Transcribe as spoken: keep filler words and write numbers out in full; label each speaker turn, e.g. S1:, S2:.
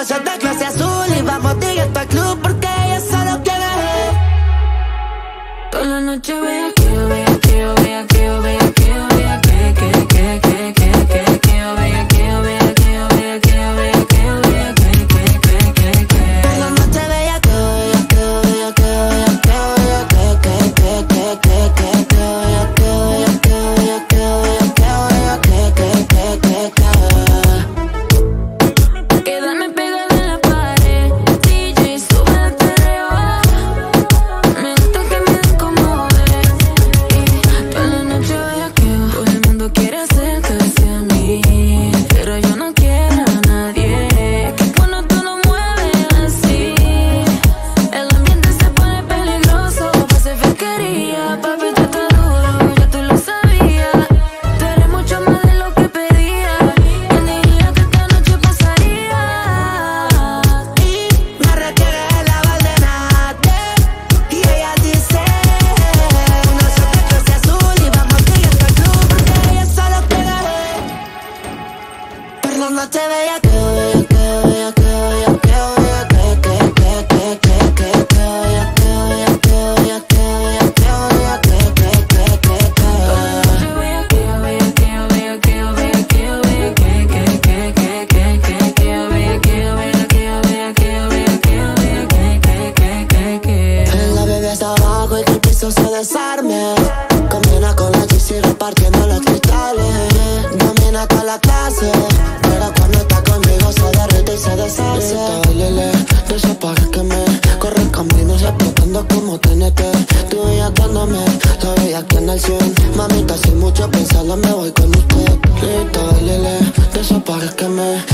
S1: Unos shots de clase azul y vamos directo al club porque ella solo quiere.
S2: Toda la noche bellaqueo, bellaqueo, bellaqueo, bellaqueo, bellaqueo, que, que, que, que, que, que, bellaqueo, bellaqueo, bellaqueo, bellaqueo, bellaqueo, que, que, que, que.
S1: Toda la noche bellaqueo, bellaqueo, bellaqueo, bellaqueo, bellaqueo, que, que, que, que, que, que, bellaqueo, bellaqueo, bellaqueo, bellaqueo, bellaqueo, que, que, que, que.
S2: Quedarme pegada en la pared, D J sube el perreo. Me gusta que me descomode y toda la noche bellaqueo. Todo el mundo quiere acercarse a mí, pero yo no quiero a nadie. Que cuando tú lo mueves así, el ambiente se pone peligroso. Pase fequería, papi, tú estás duro, ya tú lo sabías. Tú eres mucho más de lo que pedía. ¿Quién diría que esta noche pasaría?
S1: Y me requiere la Valdenate y ella dice: unos shots de clase azul y vamos directo al club porque ella solo quiere. Por la noche bellaqueo, bellaqueo, bellaqueo, bellaqueo, bellaqueo, que, que, que, que, que, que, bellaqueo, bellaqueo, bellaqueo, bellaqueo, bellaqueo, que, que, que, que.
S2: Bellaqueo, bellaqueo, bellaqueo, bellaqueo, bellaqueo, que, que, que, que, que, que, bellaqueo, bellaqueo, bellaqueo, bellaqueo, bellaqueo, que, que, que, que.
S1: La bebé está abajo y que el piso se desarme. Combina con la G C repartiendo los cristales. Domina toda la clase, pero cuando está conmigo se derrite y se deshace. Bailele, de esos pares que me corren caminos explotando como T N T. Tú bellaqueándome, la veía aquí en el cien. Mamita, sin mucho pensarlo me voy con usted. Lita, bailele, de esos pares que me